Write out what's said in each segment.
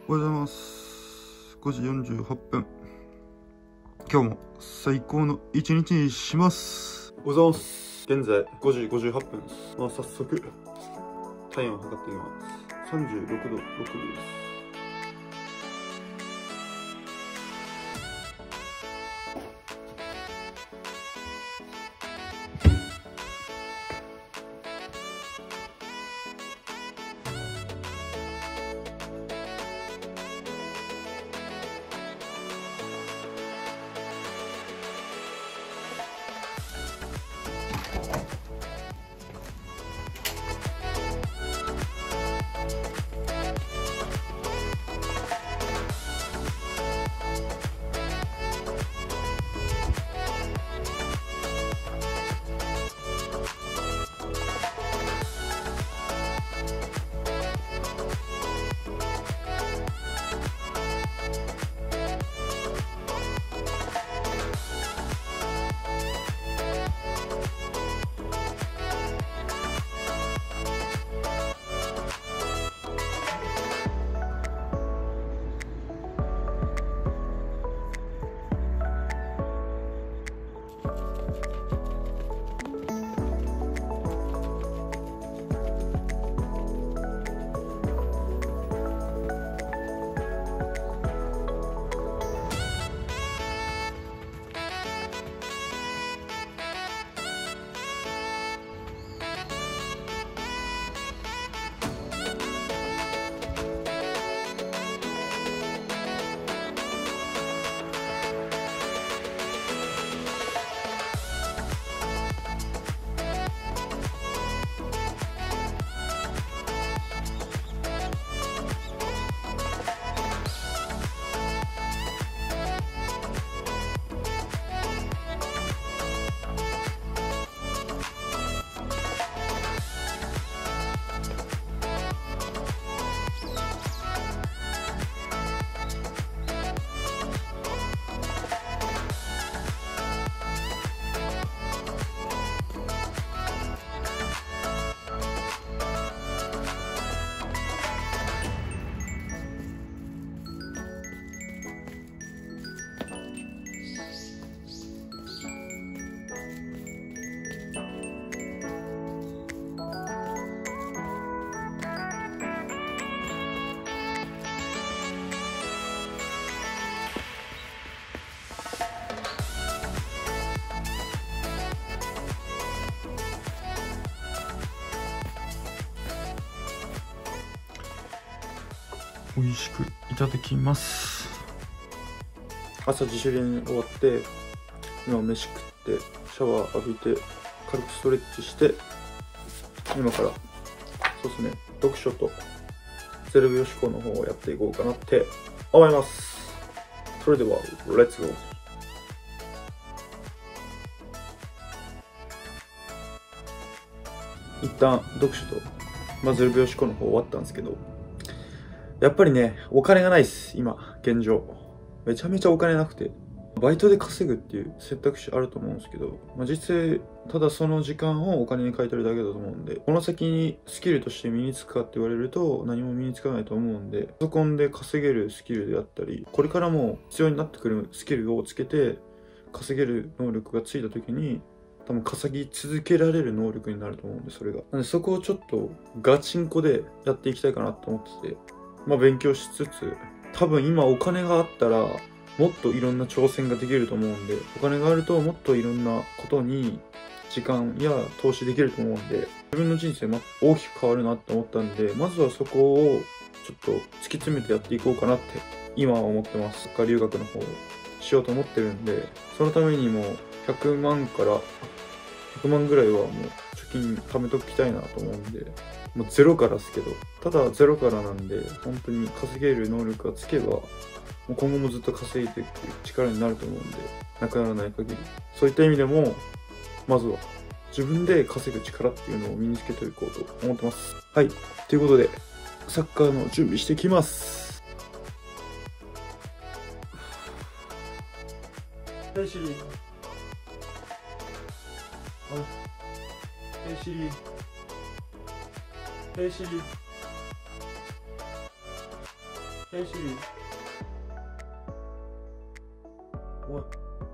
おはようございます。5時48分。今日も最高の一日にします。おはようございます。現在5時58分です。早速体温を測っていきます。36度6分です。美味しくいただきます。朝自主練終わって今飯食ってシャワー浴びて軽くストレッチして今からそうですね読書とゼロ秒思考の方をやっていこうかなって思います。それではレッツゴー。一旦読書と、0秒思考の方終わったんですけど、やっぱりね、お金がないっす、今、現状。めちゃめちゃお金なくて。バイトで稼ぐっていう選択肢あると思うんですけど、実際、ただその時間をお金に変えてるだけだと思うんで、この先にスキルとして身につくかって言われると何も身につかないと思うんで、パソコンで稼げるスキルであったり、これからも必要になってくるスキルをつけて稼げる能力がついた時に、多分稼ぎ続けられる能力になると思うんで、それが。なんでそこをちょっとガチンコでやっていきたいかなと思ってて、勉強しつつ、多分今お金があったらもっといろんな挑戦ができると思うんで、お金があるともっといろんなことに時間や投資できると思うんで、自分の人生も大きく変わるなって思ったんで、まずはそこをちょっと突き詰めてやっていこうかなって今は思ってます。留学の方をしようと思ってるんで、そのためにも100万から100万ぐらいはもう貯金貯めときたいなと思うんで、もうゼロからですけど、ただゼロからなんで、本当に稼げる能力がつけば、もう今後もずっと稼いでいく力になると思うんで、なくならない限り。そういった意味でも、まずは自分で稼ぐ力っていうのを身につけていこうと思ってます。はい。ということで、サッカーの準備してきます。はい、シリ。はい、シリ。はい、シリ。 Hey Siri. What?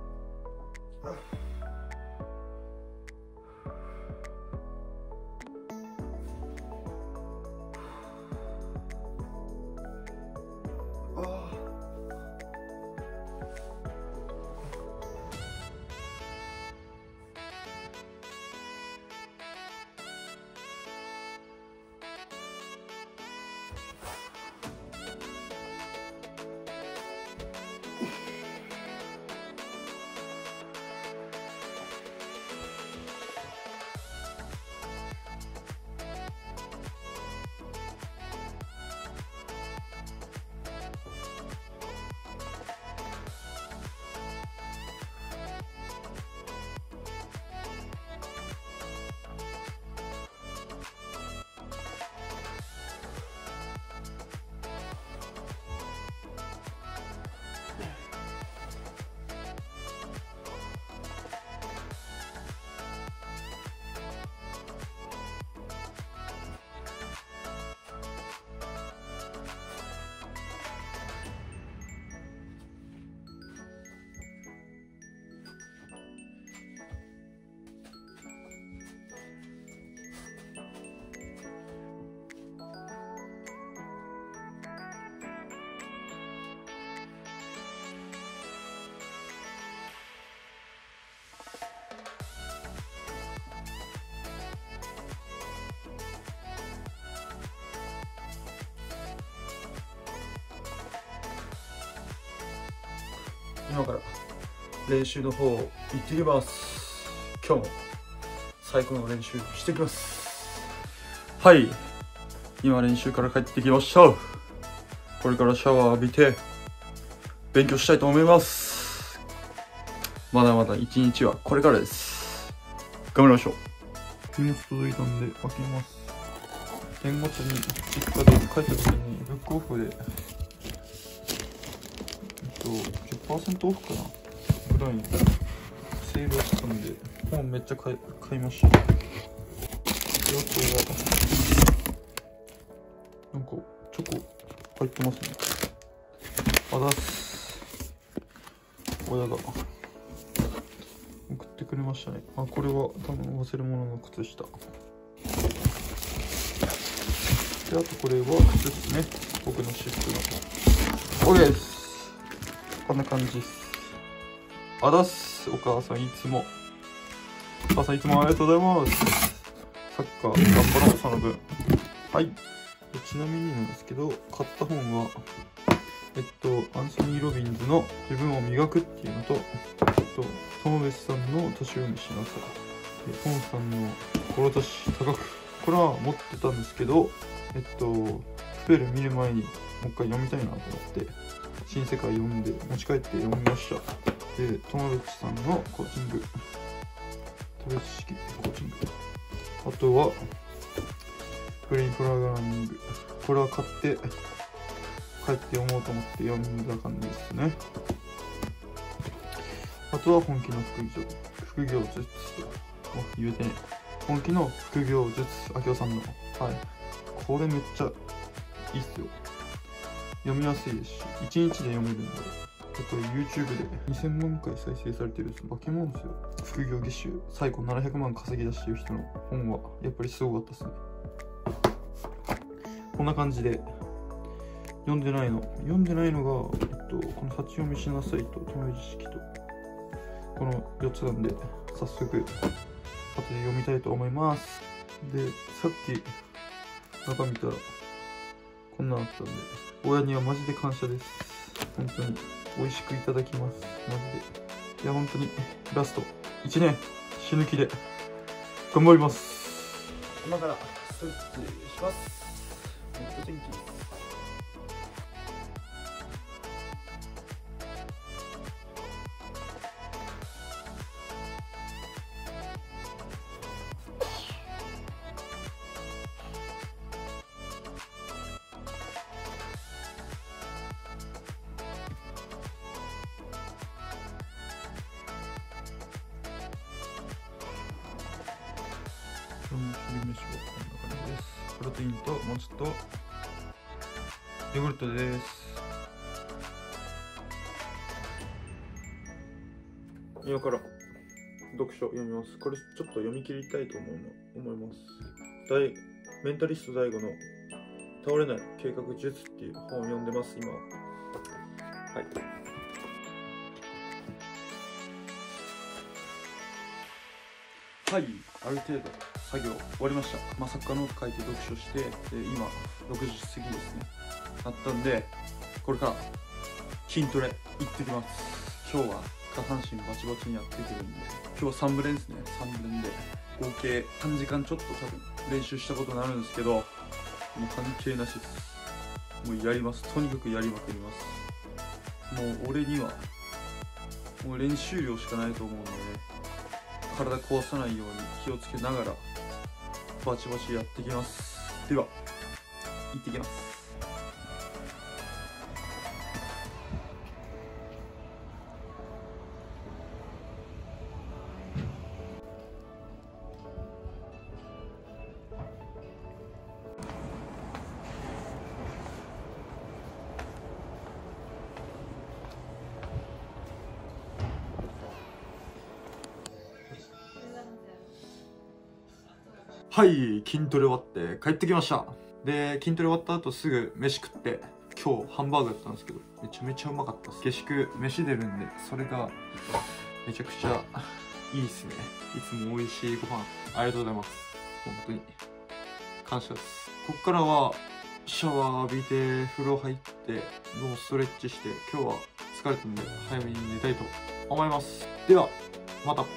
今から練習の方行ってきます。今日も最高の練習してきます。はい、今練習から帰ってきました。これからシャワー浴びて勉強したいと思います。まだまだ一日はこれからです。頑張りましょう。荷物届いたんで開けます。年末に実家で帰った時にブックオフで10% オフかなぐらいにセールをしたんで、本めっちゃ買いました。で、あとはなんかチョコ入ってますね。あだす。親が送ってくれましたね。あ、これは多分忘れ物の靴下で、あとこれは靴ですね。僕の私服の OK です。こんな感じです。あだす。お母さんいつもありがとうございます。サッカー頑張ろう、その分。はい。ちなみになんですけど、買った本はアンソニー・ロビンズの自分を磨くっていうのと、友部さんの年読みしなさい。トンさんの志高く。これは持ってたんですけど、スペル見る前にもう一回読みたいなと思って、新世界読んで持ち帰って読みました。で、友部さんのコーチング。トレス式コーチング。あとは、プレインプログラミング。これは買って、帰って読もうと思って読んだ感じですね。あとは本気の副業術。言えてね。本気の副業術、あきおさんの。はい。これめっちゃいいっすよ。読みやすいですし、1日で読めるんで。これ YouTube で2000万回再生されてる化け物ですよ。副業月収、最後700万稼ぎ出してる人の本は、やっぱりすごかったですね。こんな感じで、読んでないのが、この立ち読みしなさいと、友知識と、この4つなんで、早速、後で読みたいと思います。で、さっき、中見たら、こんなのあったんで、親にはマジで感謝です。本当に、美味しくいただきます。マジで。いや、本当に、ラスト、1年、死ぬ気で、頑張ります。今から、ストレッチします。めっちゃ天気いいです。今日の昼飯はこんな感じです。プロテインともちとヨヨーグルトです。今から読書読みます。これちょっと読み切りたいと思います。メンタリスト DAIGO の倒れない計画術っていう本を読んでます、今は。はい。はい、ある程度作業終わりました。まさかの書いて読書して、で今6時過ぎですね。なったんで、これから筋トレ行ってきます。今日は下半身バチバチにやってくるんで、今日は3部練ですね。3部練で合計3時間ちょっと多分練習したことになるんですけど、もう関係なしです。もうやります。とにかくやりまくります。もう俺にはもう練習量しかないと思うので、体壊さないように気をつけながらバチバチやってきます。では行ってきます。はい、筋トレ終わって帰ってきました。で、筋トレ終わった後すぐ飯食って、今日ハンバーグだったんですけど、めちゃめちゃうまかったです。下宿飯出るんで、それがめちゃくちゃいいですね。いつも美味しいご飯ありがとうございます。本当に感謝です。こっからはシャワー浴びて風呂入ってもうストレッチして、今日は疲れたんで早めに寝たいと思います。ではまた。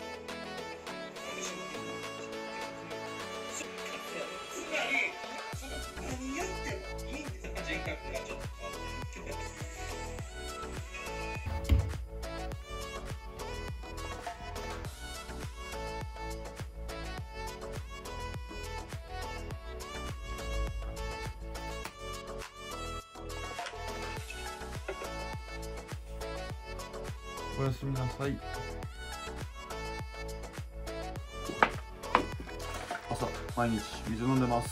おやすみなさい。朝毎日水飲んでます。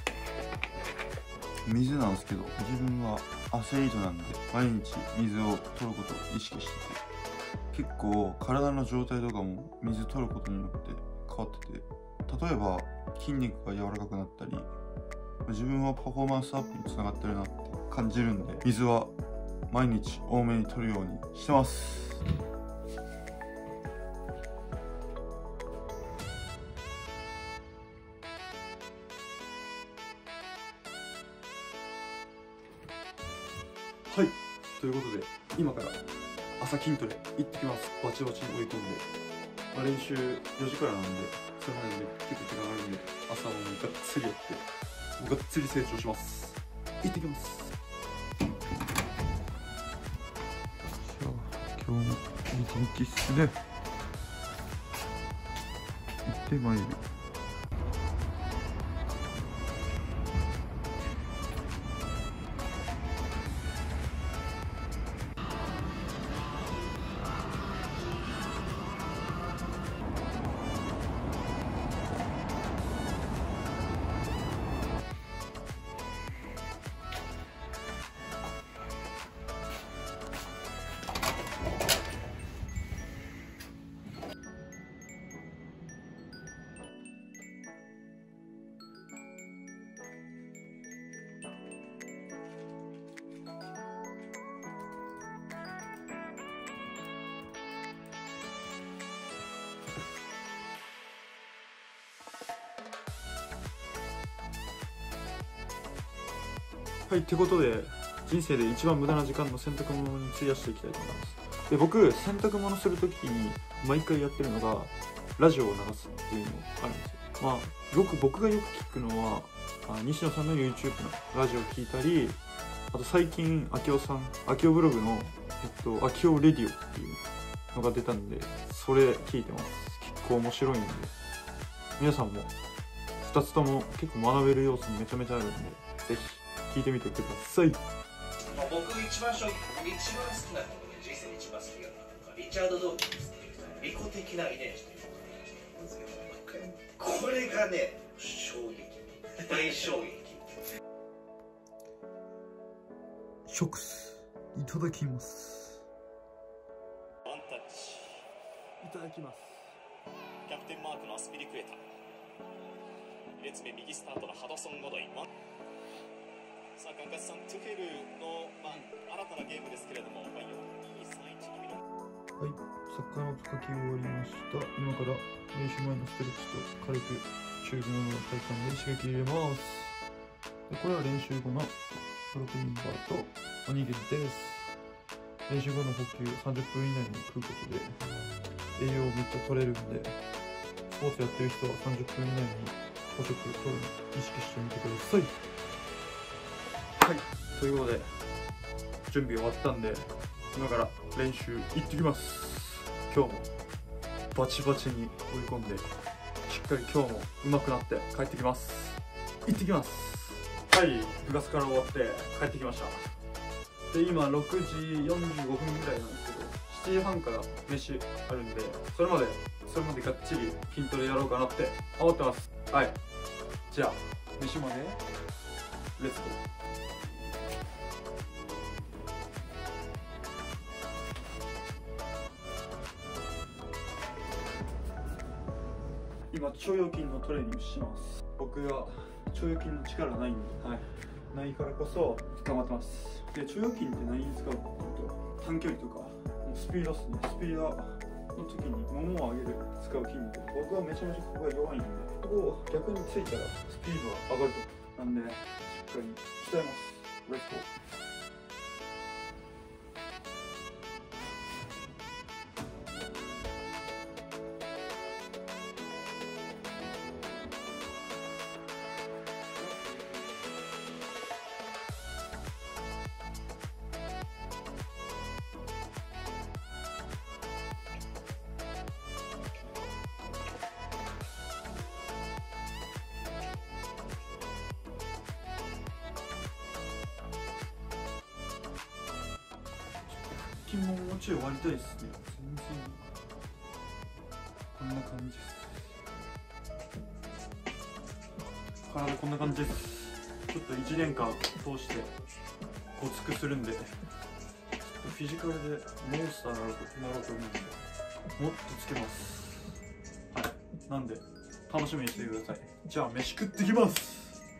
水なんですけど、自分はアスリートなんで毎日水を取ることを意識してて、結構体の状態とかも水取ることによって変わってて、例えば筋肉が柔らかくなったり、自分はパフォーマンスアップにつながってるなって感じるんで、水は毎日多めに取るようにしてます。はい、ということで今から朝筋トレ行ってきます。バチバチに追い込んで、練習4時からなんで、それまで結構時間あるんで、朝はもうがっつりやって、がっつり成長します。行ってきます。今日もいい天気っすね。行ってまいる。はい、ってことで人生で一番無駄な時間の洗濯物に費やしていきたいと思います。で、僕洗濯物するときに毎回やってるのがラジオを流すっていうのがあるんですよ。僕がよく聞くのは西野さんの YouTube のラジオを聞いたり、あと最近秋夫ブログの秋夫レディオっていうのが出たんで、それ聞いてます。結構面白いんで、皆さんも2つとも結構学べる要素めちゃめちゃあるんで、ぜひ聞いてみてください。 僕一番好きな人人生で一番好きなのはリチャード・ドーキンスっていう利己的な遺伝子っていうのがね、これがね衝撃、大衝撃。 食スいただきます。 ワンタッチいただきます。 キャプテンマークのアスピリクエタ、2列目右スタートのハドソン・ゴドイ。さあカンカツさん、トゥフェルの、新たなゲームですけれども、4-2-3-1気味のはい、サッカーの書き終わりました。今から練習前のストレッチと軽くチューブの体幹で刺激入れます。でこれは練習後のプロテインバーとおにぎりです。練習後の補給30分以内に食うことで栄養めっちゃ取れるんで、スポーツやってる人は30分以内に補食取るの意識してみてください。はい、ということで準備終わったんで今から練習行ってきます。今日もバチバチに追い込んでしっかり今日も上手くなって帰ってきます。行ってきます。はい、部活から終わって帰ってきました。で今6時45分ぐらいなんですけど、7時半から飯あるんで、それまでがっちり筋トレやろうかなって思ってます。はい、じゃあ飯までレッツゴー。今腸腰筋のトレーニングします。僕は腸腰筋の力ないんで、ないからこそ頑張ってます。で腸腰筋って何に使うかっていうと、短距離とかスピードですね。スピードの時にももを上げる使う筋肉、僕はめちゃめちゃここが弱いんで、ここを逆についたらスピードが上がると。なんでしっかり鍛えます。レッツゴー。筋ももちろん割りたいですね。全然こんな感じです。体こんな感じです。ちょっと1年間通してごつくするんで、フィジカルでモンスターになろうと思うんで、もっとつけます。はい、なんで楽しみにしててください。じゃあ飯食ってきます。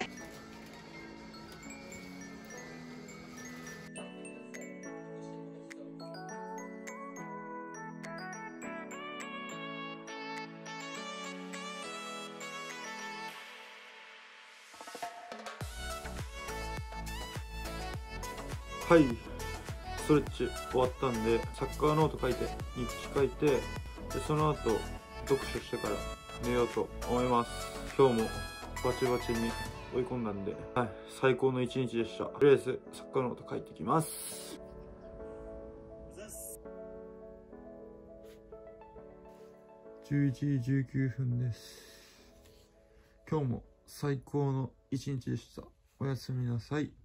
はい、ストレッチ終わったんで、サッカーノート書いて日記書いて、でその後読書してから寝ようと思います。今日もバチバチに追い込んだんで、はい、最高の一日でした。とりあえずサッカーノート書いてきます。11時19分です。今日も最高の一日でした。おやすみなさい。